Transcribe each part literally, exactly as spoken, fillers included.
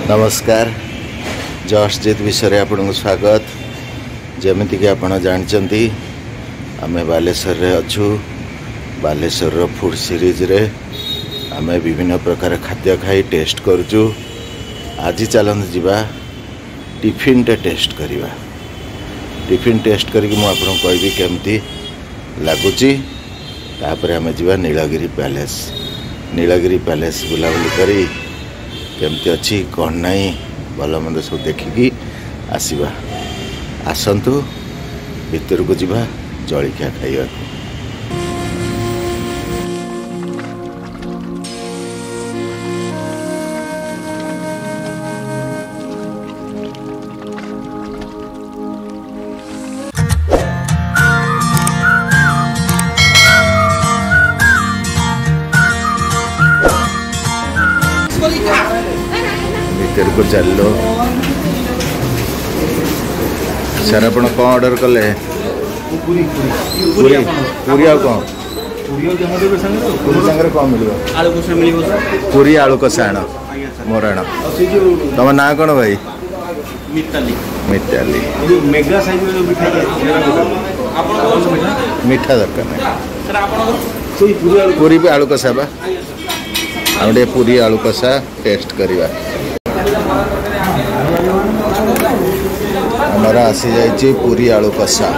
नमस्कार जसजित विषय आपन स्वागत। जमीक आप जानते आम बालेश्वर अच्छू बालेश्वर फूड सीरीज रे आम विभिन्न प्रकार खाद्य खाई टेस्ट करुचु। आज चलते जीवा टिफिन टे टेस्ट करिवा। टिफिन टेस्ट करके मुझे कहबी केमती लगुच। तापर आम जीवा नीलगिरी पैलेस। नीलगिरी पैलेस बुलाबुली करी केमती अच्छी कौन नाई भल मंद सब देखिकी आसवा। आसतु भितर को जीवा जलिखिया खाइबा। भीतर को चलो सर आप कौन ऑर्डर कले? पूरी पूरी पूरी आ कौन पूरी संगे कौन मिल पूरी आलू कषा आण मोर आण। तुम ना कौन भाई? मिताली। मिताली मीठा दरकार नहीं। पूरी भी आलू कषा बा आउटे पूरी आलू कषा टेस्ट करवा। हमारा आसी जाइए पूरी आलू कषा।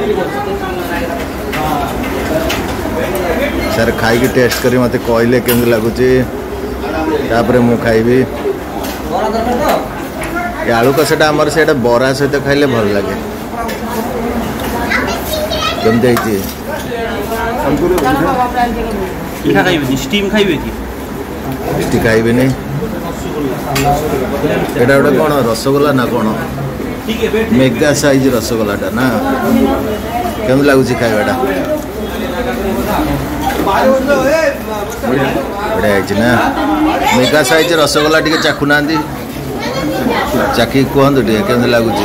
सर खाई टेस्ट करी मत कहले केमती लगुच मु खाइबी। आलू कषाटा आमर से बरा सहित खाइले भल लगे। केमती स्टीम खाइबे कि स्टी खाइबे नहीं? एटा गोटे कौन रसगोल्ला ना कौन मेगा साइज रसगोल्लाटा ना केम लगुच खाइबाटा? बढ़िया ना मेगा साइज रसगोल्ला टी चाखुना चाखी कहतु टे केमती लगुच?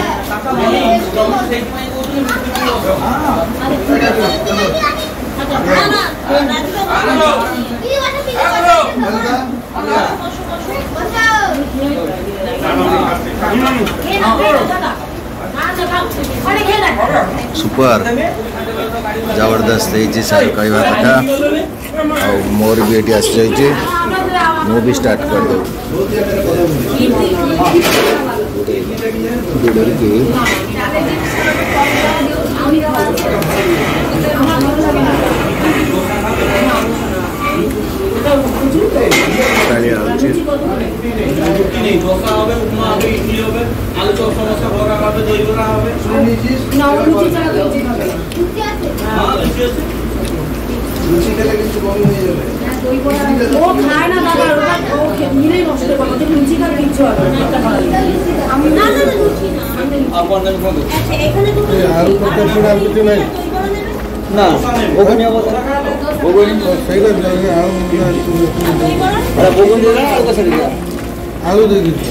सुपर जबरदस्त है सर कहवा कथा। आ मोर भी ये आस मु भी स्टार्ट कर दो। ना ओगनी ओगनी सही कर दिया अरे ओगनी देना आलू कैसे दिया? आलू दे दी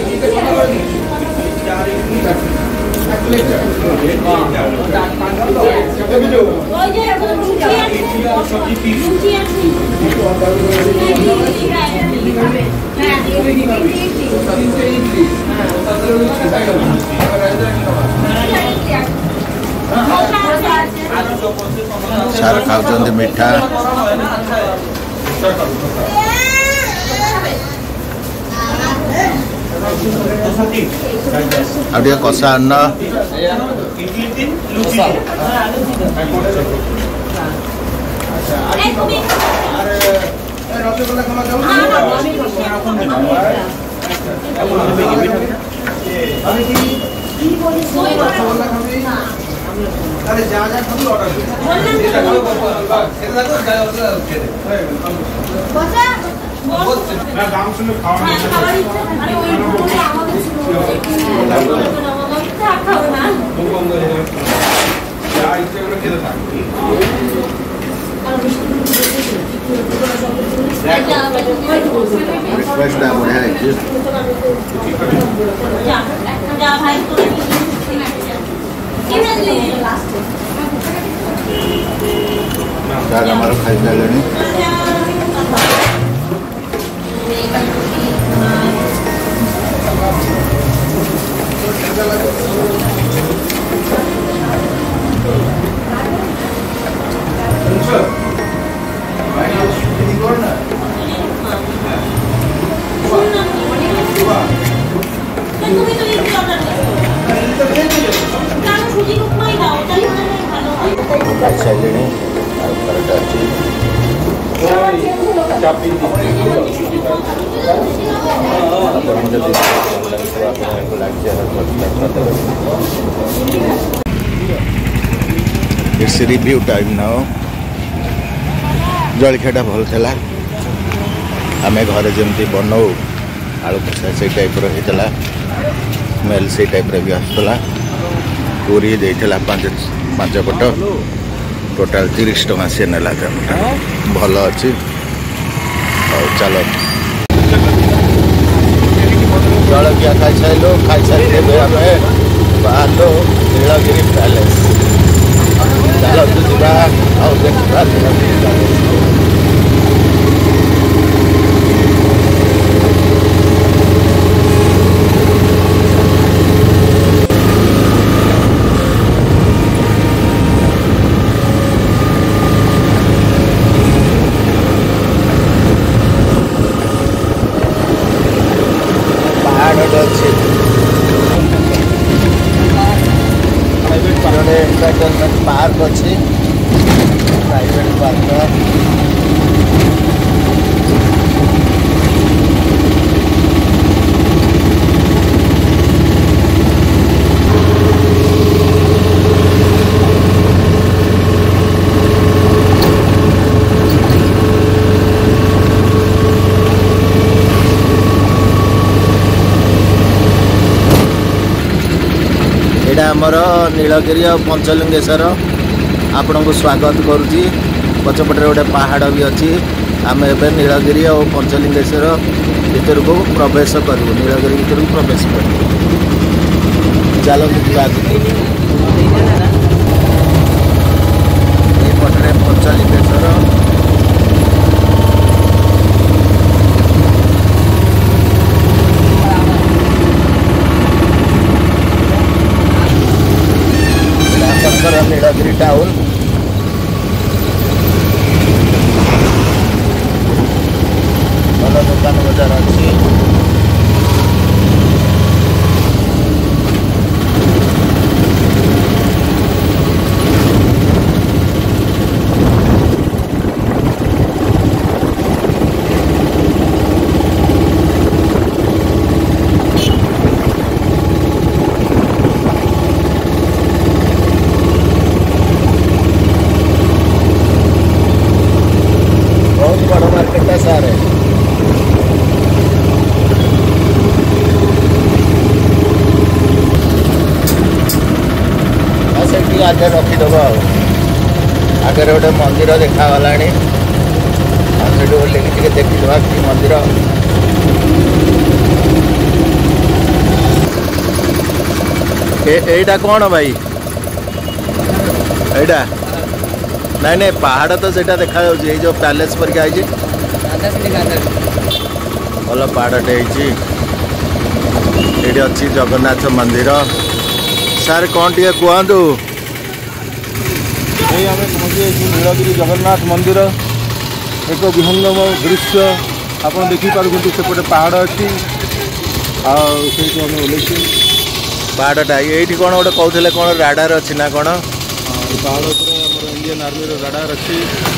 सारा खाऊँ मीठा आगे कषा अन्न अरे जा जा सब ऑर्डर बसा मैं दाम सुन खावा अरे वही खाओ ना क्या इतने में किधर था रिक्वेस्ट है बोले है जा जा भाई तो हमारा खाई लेनी তুমি তো ইডলি অর্ডার দিছো কারণ সুজি উপমাই দাও তাহলে ভালো হয় ଖାଇସାରିଲେଣି ଆଉ ପରଟା ଅଛି ଆପଣଙ୍କୁ ଯଦି ଭଲ ଲାଗୁଥିବ ଆପଣଙ୍କୁ ଲାଗିଛି इट्स रिव्यू टाइम नाउ जलखियाटा भल था आम घरे जमी बनाऊ आलू कषा से टाइप होता स्मेल से टाइप भी आसला पूरी देता पाँच पाँच पट टोटाल तीस टका सी नेला भल अच्छी चल जलखिया खाई सारू खाई सारी आम बाहर नीलगिरी पैलेस चलतु जा देखा नीलगिरी पैलेस एंटरटेनमेंट पार्क अच्छी प्राइवेट पार्क आमर नीलगिरी और पंचलिंगेश्वर आपण को स्वागत करुच्ची पछपटे गोटे पहाड़ भी अच्छी आम एवं नीलगिरी और पंचलिंगेश्वर भर को प्रवेश करूँ नीलगिरी भर को प्रवेश करूँ चलते पटे पंचलिंगेश्वर नीलगिरी टाउन भल दुकान बजार अच्छी आगे रखीदेव आगे गोटे मंदिर देखागला से देखा कि मंदिर एटा कौन भाई एटा नाई नहीं पहाड़ तो सेटा देखा जो पैलेस पर भल पहाड़टे ये अच्छी जगन्नाथ मंदिर सार कौन टे कहतु ये आम पहुँची नीलगिरी जगन्नाथ मंदिर एक विहंगम दृश्य आप देखिपुं सेपटे पहाड़ अच्छी आम ओल्ल पहाड़टा ये कौन गोटे कहते कौन राडार अच्छी ना कौन पहाड़ इंडियन आर्मी राडार अच्छी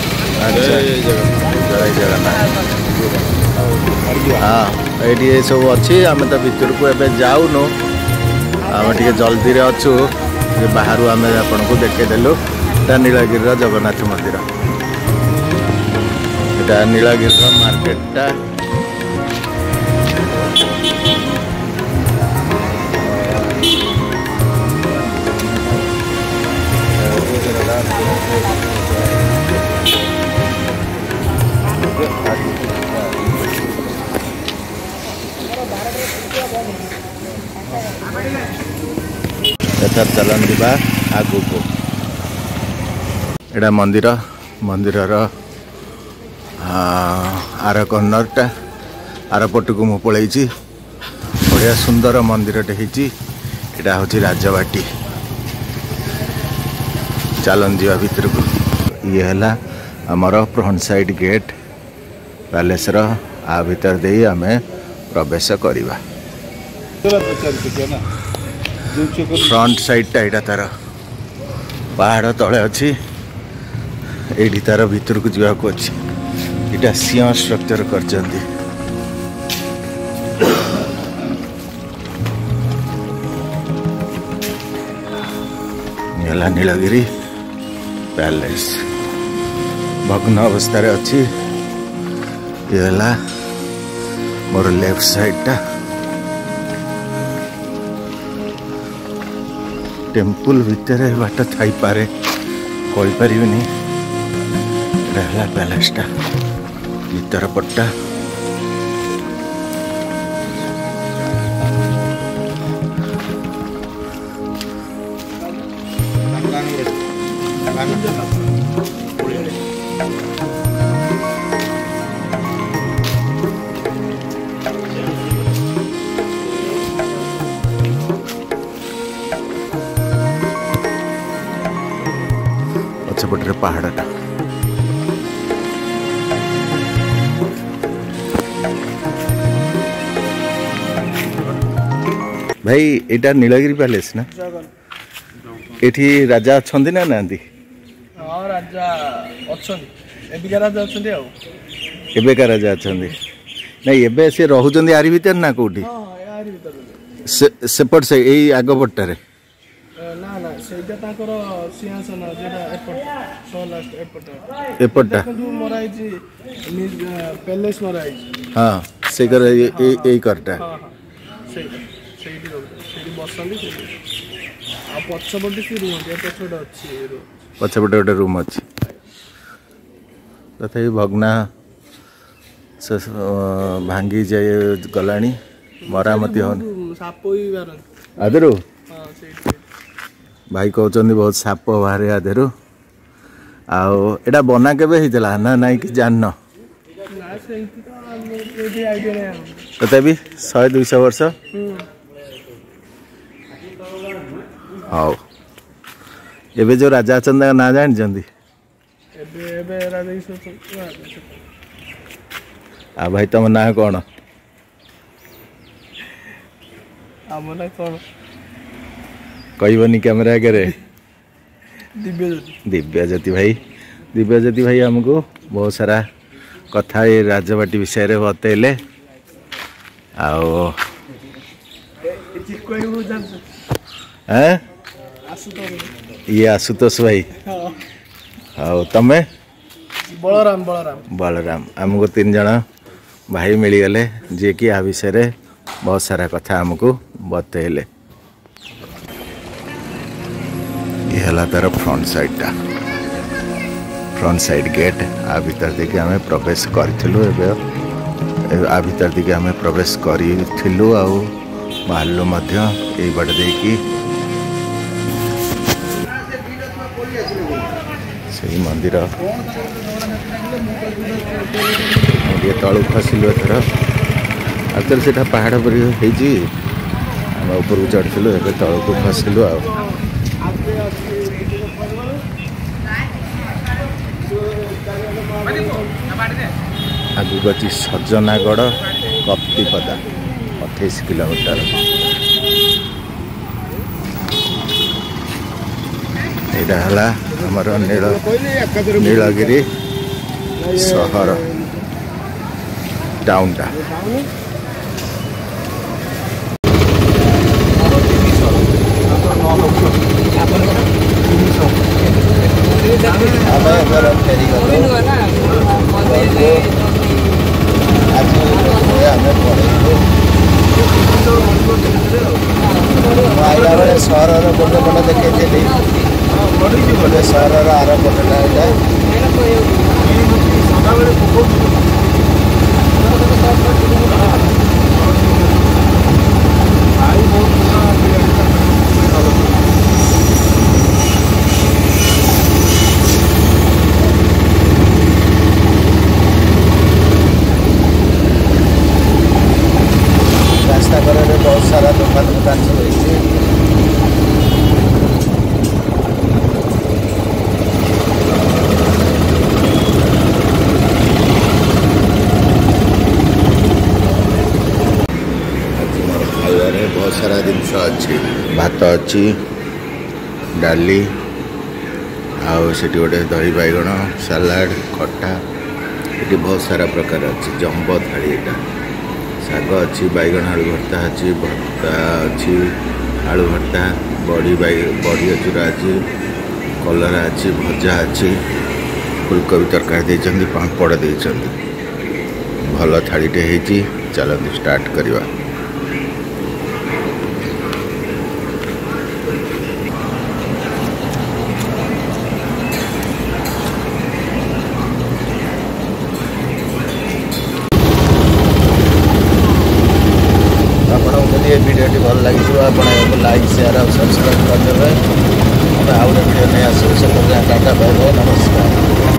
हाँ ये सब अच्छी आम तो भर को एवं जाऊनु आम टे जल्दी अच्छु बाहर आम आपन को देखेदेलु नीलगिरी जगन्नाथ मंदिर यहाँ नीलगिरी मार्केटा एथर चलन जा आगु को एटा मंदिर मंदिर आर कर्णरटा आर पटक मु पलैची बढ़िया सुंदर मंदिरटे होटा हूँ राजबाटी चलन जा भर को ये है आमर फ्रंट साइड गेट पैलेस आ भीतर दे आम प्रवेश करवा फ्रंट साइडटा यहाँ तार पहाड़ तले अच्छी ये तार भीतर को जावाक अच्छी यहाँ सिंह स्ट्रक्चर कर नीलगिरी पैलेस भग्न अवस्था अच्छी ये मोर लेफ्ट साइडटा टेम्पल भितर बाट थी पारे कहीपर रहला पैलेसटा भीतर पट्टा पछपटे पहाड़टा भाई एटा नीलगिरी पैलेस ना एठी राजा अछंदी ना नांदी हां राजा अछंदी एबिका राजा अछंदी आ एबेका राजा अछंदी नहीं एबे से रहउचंदी आरी भीतर ना कोठी हां आरी भीतर से सेपट से एई आगो पट्टारे ना ना सेटा ताकर सिंहासन जेटा एपट सो लास्ट एपट एपटटा किंतु मोराई जी पैलेस मोराई हां से कर ए ए करटा हां हां सेटा सेठी सेठी बसंदी आ पछपटे से रूम जे पछपटे अछि पछपटे गोटे रूम अछि तथापि भग्ना से भांगी जाए गलानी मरामती होन साप ही बारन आदरू हां सेठी भाई कहते बहुत साप बाहर आधेरु आउ एटा बना केबे हितला ना नाई कि जान न तथापि सौ दुई सौ वर्ष हाँ एबे जो राजा चंदा ना जान जंदी एबे एबे राजा सो आ भाई तुम ना कौन आमना कौन कहबनी कैमरा आगे दिव्य ज्योति दिव्य ज्योति भाई दिव्य ज्योति भाई हमको बहुत सारा कथा ये राजबाटी विषय रे बतेले आओ हैं ये आशुतोष भाई आओ तमे बलराम बलराम बलराम हमको तीन जन भाई मिलगले जे कि आ विषय रे बहुत सारा कथा हमको बतेले ये हला तार फ्रंट साइडटा फ्रंट साइड गेट आ भीतर देखिए आम प्रवेश करूँ आ भीतर देखिए आम प्रवेश करूँ आउ बाहरलु यही बाट देखी सही मंदिर ये तलू खसलु एथर आउे से पहाड़ पर आम ऊपर को चढ़लु ए तलू को खसलु आ आगू अच्छी सजनागढ़ कप्तिपदा अठाईस किलोमीटर यहाँ आमर नील नीलगिरी सहर टाउनटा आईला बेले सहर गोटे पट देखी गोटे सहर आर पटा रास्ता करे बहुत सारा दुकान दुकान सब है घरे बहुत सारा जिनस अच्छी भात अच्छी डाली आउ से गोटे दही बैगण सलाड खटा ये बहुत सारा प्रकार अच्छी जम्बो थाली यहाँ शाग अच्छी बैगण आलू भर्ता अच्छी भर्ता अच्छी आलू भर्ता बड़ी बड़ी चूरा अच्छी कलरा अच्छी भजा अच्छी फुलकोबी तरकारी देते पापड़ देते भल थालीटे होती चलते स्टार्ट करवा। आपको ये वीडियो भल लगी आप लाइक शेयर और सब्सक्राइब करदे। आउ वीडियो नहीं आस टाटा बाय बाय नमस्कार।